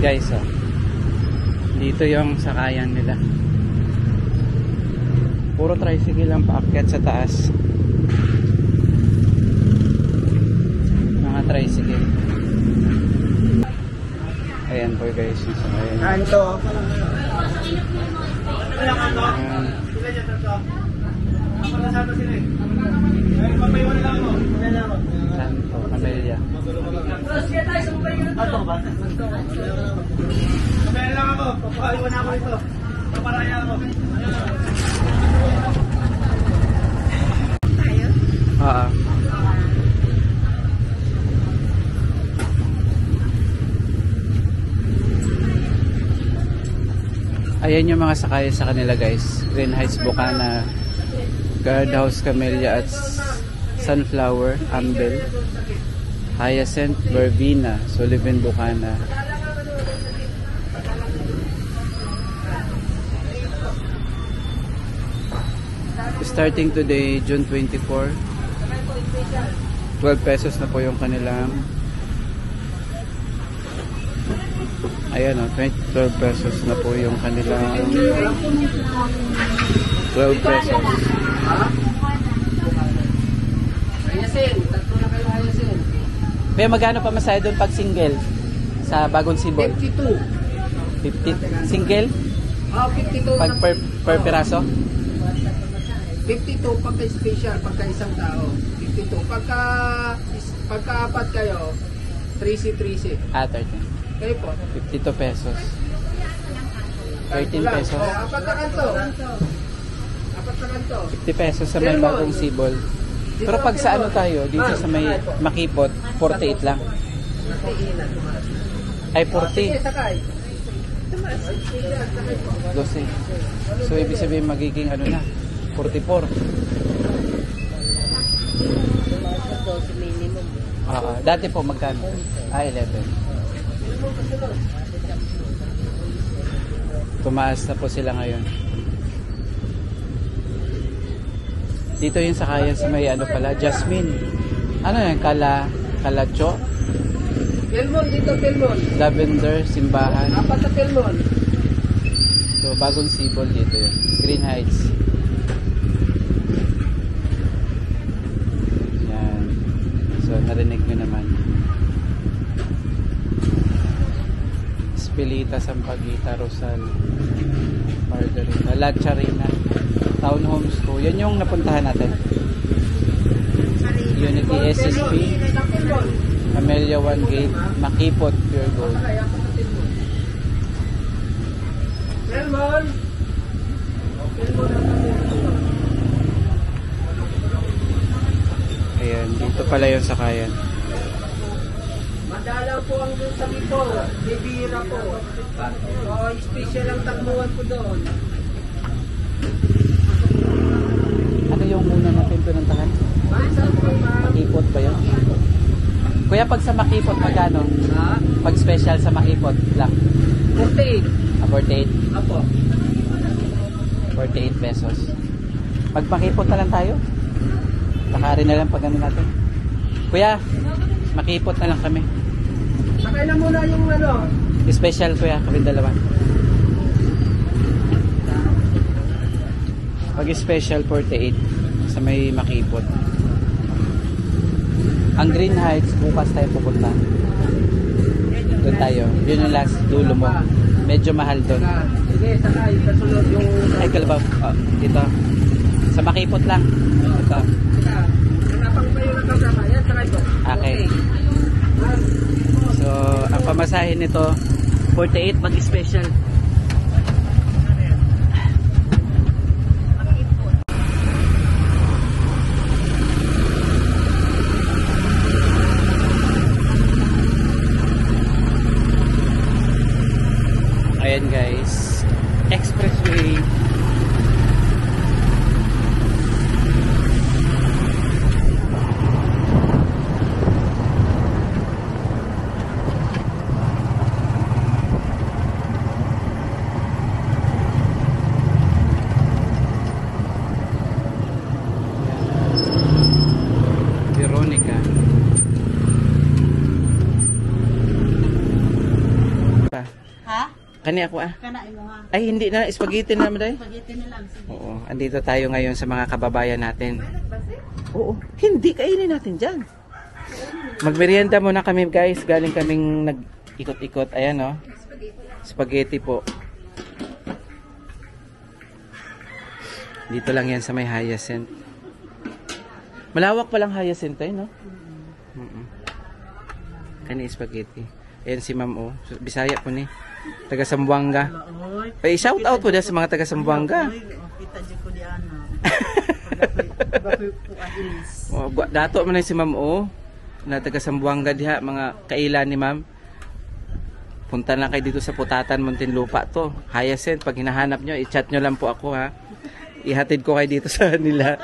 guys, oh. Dito yung sakayan nila. Puro tricycle lang paakyat sa taas. Mga tricycle. Ayan po guys, yung sakayan. Kanto. Ayan. Santo, Camellia. Pera lang ako, papakaliwan na ako ito. Paparaya ako. Tayo? Oo. Ayan yung mga sakay sa kanila guys. Green Heights, Bukana, Guardhouse, Camellia at Sunflower, Ambel, Hyacinth, Verbena, Sullivan, Bukana. Starting today, June 24, 12 pesos na po yung kanilang, ayan o, 12 pesos na po yung kanilang 12 pesos. Ayasin, tatlo na kayo ayasin. Kaya magkano pa masaya doon pag single sa Bagong Sibol? 52. 50 single? Ah, 52 Pag per piraso? 52 pagka special, pagka isang tao. 52. Pagka apat kayo, 3C. Ah, 13. Kayo po. 52 pesos. 13 pesos. Apat na kanto. 50 pesos sa may Bagong Sibol. Pero pag sa ano tayo, dito sa may Makipot, 48 lang. Ay, 40. Sakay. 12. So, ibig sabihin magiging ano na, 44. Dati po magkano? Ah, 11. Tumaas na po sila ngayon. Dito yung sakayan sa may ano pala, Jasmine. Ano yan? Kalacho? Pelmon dito, Pelmon. Lavender, Simbahan. Apat na Pelmon. So, Bagong Sibol dito yun. Green Heights. Yan. So, narinig nyo naman. Espilita, Sampaguita, Rosal, Margarita, La Charina, Townhomes ko. Yan yung napuntahan natin. Unity SSP, Camellia 1 Gate, Makipot, Pure Gold. Pelmon. Ayan, dito pala yung sakayan. Madalaw po ang doon sa Bipo. Bibira po. Oh, special ang takbuhan po doon. Ano yung muna natin pinuntahan? Makipot ba yun? Kuya, pag sa Makipot, magkano? Ha? Pag special sa Makipot lang. 48. 48. Apo. 48 pesos. Pag Makipot na lang tayo. Lakarin na lang pag ano natin. Kuya, Makipot na lang kami. Sakay na muna yung ano. Special kuya, kami dalawa. Pag special 48 sa may Makipot. Ang Green Heights, bukas tayo pupunta. Doon tayo. Yun yung last dulo mo. Medyo mahal doon. Sige, sakay. Kasunod yung... Ay, kalabaw. Oh, dito. Sa Makipot lang. Ito. Hanapang pa yung nakasama. Yan, sakay po. Okay. So, ang pamasahin nito, 48 mag-special. Ayan guys, expressway. Kani ako ah. Kanain mo ha. Ay, hindi na. Spaghetti na naman dahil. Spaghetti na lang. Sige. Oo. Andito tayo ngayon sa mga kababayan natin. Oo. Hindi. Kainin natin dyan. Magmerienda muna kami guys. Galing kaming nag-ikot-ikot. Ayan o. Spaghetti po. Dito lang yan sa may Hyacinth. Malawak palang Hyacinth eh, no? Kani spaghetti. Ayan si ma'am o. Bisaya po ni. Taga Sambuanga. Ay, shout out po dyan sa mga taga Sambuanga. Kita dyan ko di ano. Dato man na si ma'am o. Na taga Sambuanga diha. Mga kailan ni ma'am. Punta na kayo dito sa Putatan, Muntinlupa to. Hyacinth. Pag hinahanap nyo, i-chat nyo lang po ako ha. Ihatid ko kayo dito sa nila.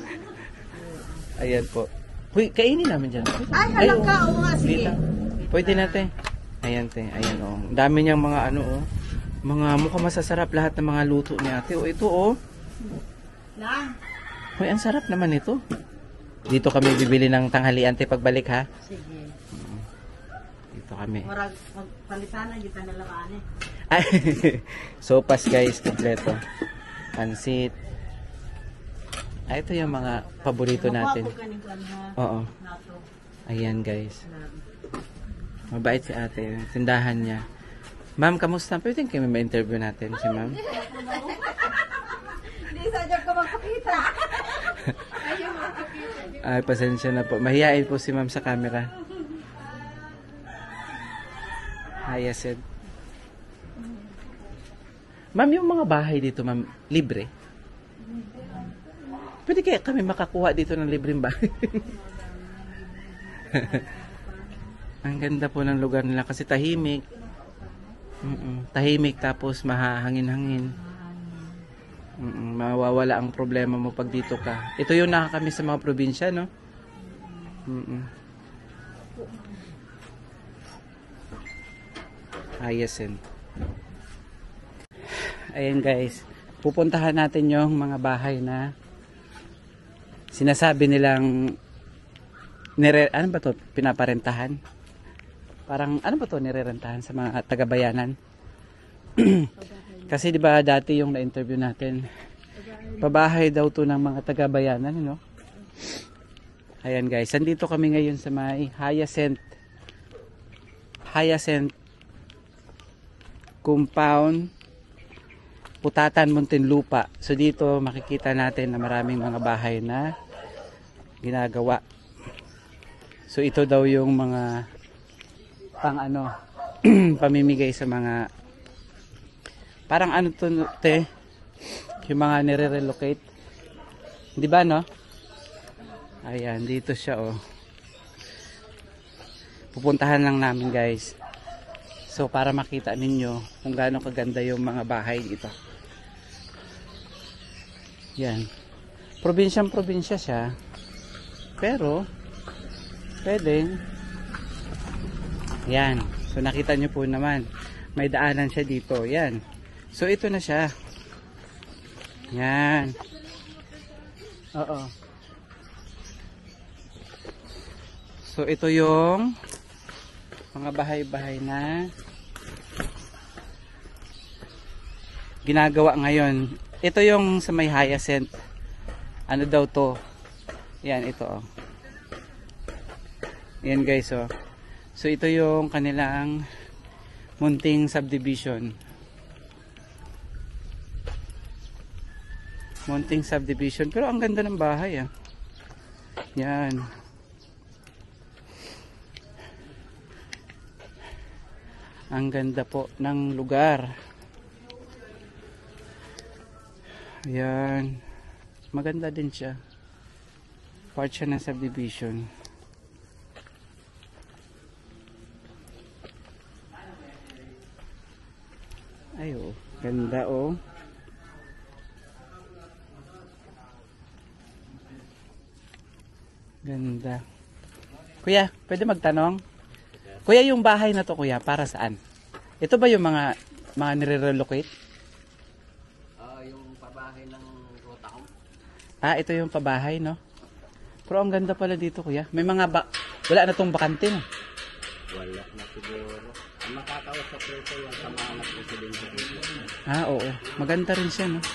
Ayan po. Huy, kainin namin dyan. Ay, halang ka. Oo nga, sige. Pwede natin. Ayan te, ayan o. Ang dami niyang mga ano o. Mga mukhang masasarap lahat ng mga luto ni ate. O ito o. Lang. Hoy, ang sarap naman ito. Dito kami bibili ng tanghalian te pagbalik ha. Sige. Dito kami. Marag, magpalitan na, kita na lang ane. Ay, sopas guys, kompleto. Pansit. Ay, ito yung mga paborito natin. Oo. Ayan guys. Mabait si ate. Tindahan niya. Ma'am, kamusta? Pwede kami ma-interview natin si ma'am? Hindi sa dyan ka magpakita. Ay, pasensya na po. Mahihain po si ma'am sa camera. Hyacinth. Ma'am, yung mga bahay dito, ma'am, libre? Pwede kaya kami makakuha dito ng libreng bahay? Ang ganda po ng lugar nila kasi tahimik. Tahimik tapos mahahangin-hangin. Mawawala ang problema mo pag dito ka. Ito yung nakakami sa mga probinsya, no? Hyacinth. Ayan guys, pupuntahan natin yung mga bahay na sinasabi nilang ano ba to? Pinaparentahan? Parang ano ba to nirerentahan sa mga taga-bayanan? Kasi di ba dati yung na-interview natin, pabahay daw to ng mga taga-bayanan, no? Ayan guys, andito kami ngayon sa may Hyacinth compound, Putatan, Muntinlupa. So dito makikita natin na maraming mga bahay na ginagawa. So ito daw yung mga pang ano pamimigay sa mga parang ano to te, yung mga nire-relocate. Di ba no? Ayan, dito siya oh. Pupuntahan lang namin guys. So para makita ninyo kung gaano kaganda yung mga bahay dito. Yan. Probinsya siya. Pero pwedeng yan. So nakita nyo po naman may daanan siya dito. Yan. So ito na siya. Yan. Oo. So ito yung mga bahay-bahay na ginagawa ngayon. Ito yung sa may Hyacinth. Ano daw to? Yan, ito oh. Yan guys oh. So ito yung kanilang munting subdivision. Munting subdivision. Pero ang ganda ng bahay ah. Yan. Ang ganda po ng lugar. Ayan. Maganda din siya. Part siya ng subdivision. Ay oh, ganda oh. Ganda. Kuya, pwede magtanong? Kuya, yung bahay na to kuya, para saan? Ito ba yung mga nire-relocate? Yung pabahay ng Rotacom. Ito yung pabahay, no? Pero ang ganda pala dito kuya. May mga wala na tong bakante, no? Wala na siguro. Ang makakausap ko ito yung sa mga presidente dito. Ah, oo. Maganda rin siya, no?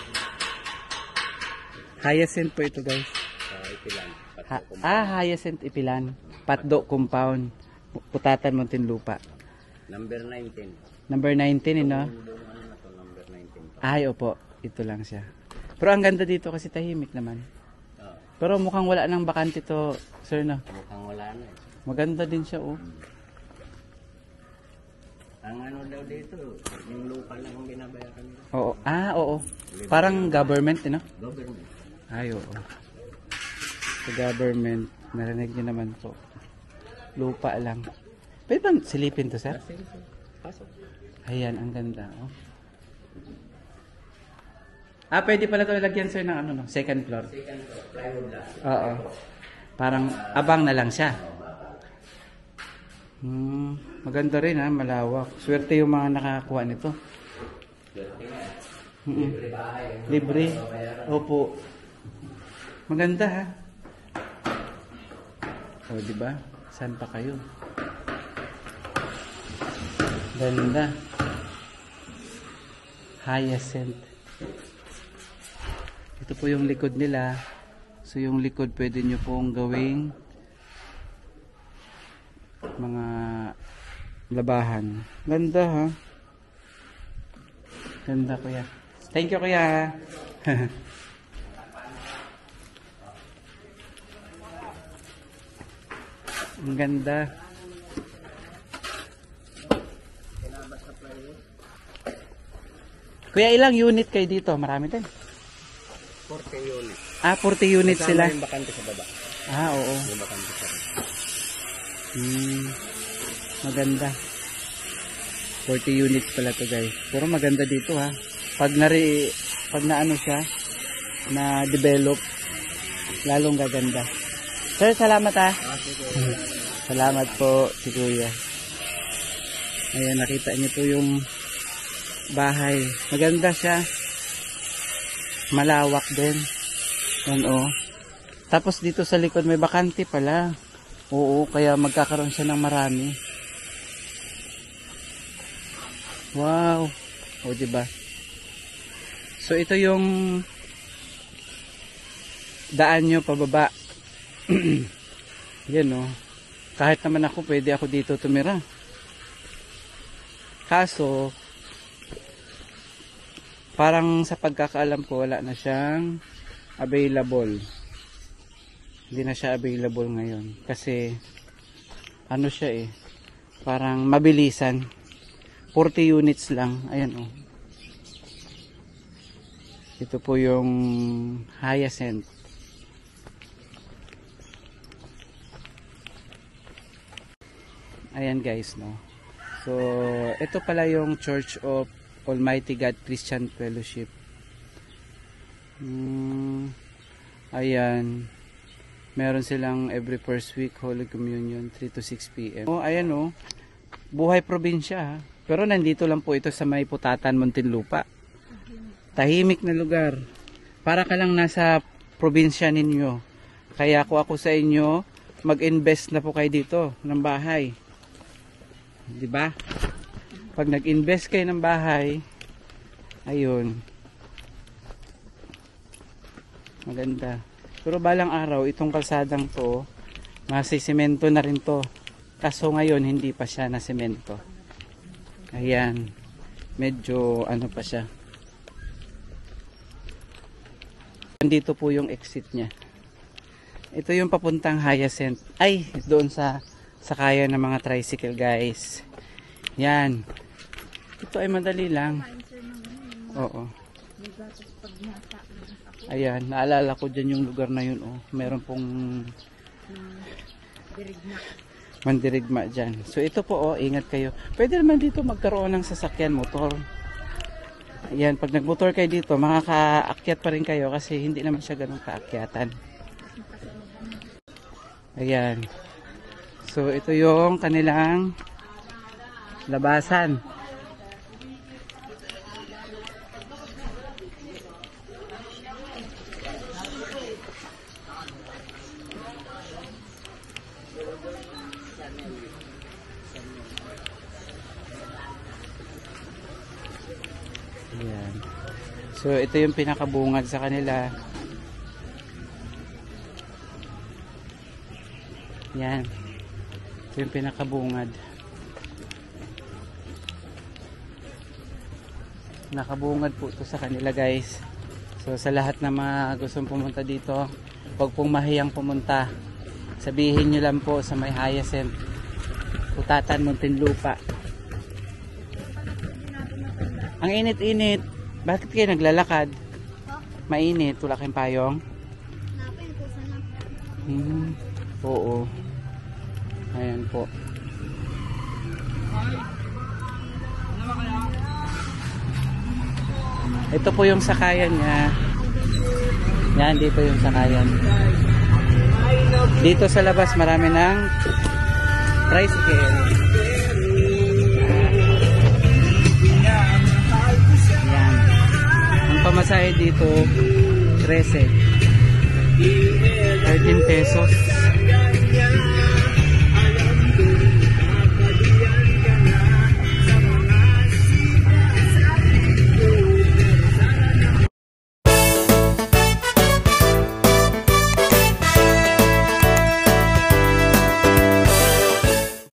Hyacinth po ito, guys. Ipilan. Hyacinth Ipilan. Patdo Compound. Putatan Muntinlupa. Number 19. Number 19, no? Ano na to, number 19 pa. Ay, opo. Ito lang siya. Pero ang ganda dito kasi tahimik naman. Pero mukhang wala nang bakante to, sir, no? Mukhang wala na eh. Maganda din siya, oh. Ang ano daw dito, yung lupa lang ang binabayaran nila. Oo. Oo. Parang government, no? Government. Ay, oo. Sa government, narinig niyo naman po. Lupa lang. Pwede ba silipin to, sir? Sige. Pasok. Ayan, ang ganda, oh. Pwede pala ito lagyan, sir, ng ano, no? Second floor. Second floor, plywood lang. Oo. Parang abang na lang siya. Maganda rin, ha? Malawak. Swerte yung mga nakakakuha nito. Libre bahay. Libre. Opo. Maganda, ha? O, diba? Saan pa kayo? Ganda. Hyacinth. Ito po yung likod nila. So, yung likod pwede nyo pong gawing mga labahan. Ganda, ha? Ganda, kuya. Thank you, kuya. Ang ganda. Kuya, ilang unit kayo dito? Marami din. 40 unit. 40 units sila. Yung bakante sa baba. Oo. Yung bakante sa baba. Maganda. 40 units pala to, guys. Pero maganda dito, ha. Pag na ano siya, na develop, lalong gaganda. Sir, salamat, ha. Salamat po, si Kuya. Ayan, nakita niyo po yung bahay. Maganda siya. Malawak din. Yan, oh. Tapos dito sa likod may bakante pala. Oo, kaya magkakaroon siya ng marami. Wow. O, diba? So, ito yung daan nyo pababa. Yan, oh. Kahit naman ako, pwede ako dito tumira. Kaso, parang sa pagkakaalam ko, wala na siyang available. Hindi na siya available ngayon. Kasi, ano siya eh, parang mabilisan. 40 units lang. Ayan, oh. Ito po yung Hyacinth. Ayan, guys, no. So, ito pala yung Church of Almighty God Christian Fellowship. Ayan. Meron silang every first week Holy Communion 3 to 6 p.m. Oh, ayan, oh. Buhay probinsya, ha. Pero nandito lang po ito sa may Putatan, Muntinlupa. Tahimik na lugar. Para ka lang nasa probinsya ninyo. Kaya ako sa inyo, mag-invest na po kayo dito ng bahay. 'Di ba? Pag nag-invest kayo ng bahay, ayun. Maganda. Pero balang araw, itong kalsadang to, masisemento na rin to. Kaso ngayon, hindi pa siya na semento. Ayan. Medyo ano pa siya. Dito po yung exit niya. Ito yung papuntang Hyacinth. Ay, doon sa kaya ng mga tricycle, guys. Yan. Ito ay madali lang. Oo. Ayan, naalala ko dyan yung lugar na yun, oh. Meron pong mandirigma dyan. So ito po, oh, ingat kayo. Pwede naman dito magkaroon ng sasakyan, motor. Ayan, pag nagmotor kayo dito, makakaakyat pa rin kayo kasi hindi naman siya ganun kaakyatan. Ayan. So ito yung kanilang labasan. Ayan. So, ito yung pinakabungad sa kanila. Yan. Ito yung pinakabungad. Nakabungad po ito sa kanila guys. So sa lahat na mga gustong pumunta dito, huwag pong mahiyang pumunta. Sabihin nyo lang po sa may Hyacinth, Putatan, Muntinlupa. Ang init-init. Bakit kayo naglalakad? Mainit. Wala kayong payong? Oo. Ayan po. Ito po yung sakayan niya. Yan, dito yung sakayan. Dito sa labas marami ng tricycle. Yan. Ang pamasahe dito 13 pesos.